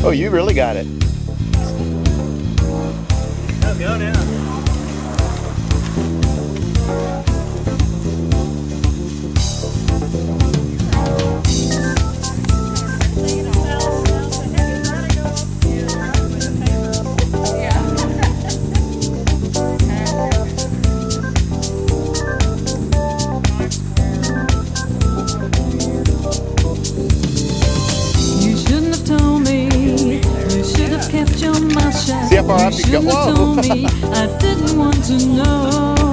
Oh, you really got it. Oh, go down. See how far up you go? Whoa! I didn't want to know.